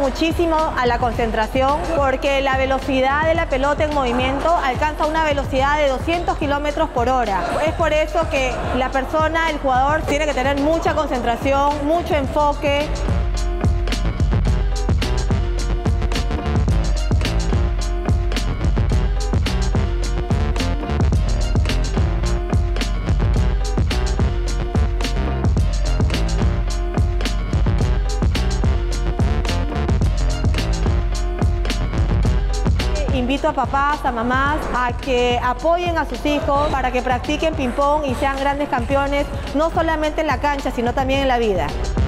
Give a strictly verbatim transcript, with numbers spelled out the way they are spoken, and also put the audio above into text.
muchísimo a la concentración porque la velocidad de la pelota en movimiento alcanza una velocidad de doscientos kilómetros por hora. Es por eso que la persona, el jugador, tiene que tener mucha concentración, mucho enfoque. Invito a papás, a mamás, a que apoyen a sus hijos para que practiquen ping-pong y sean grandes campeones, no solamente en la cancha, sino también en la vida.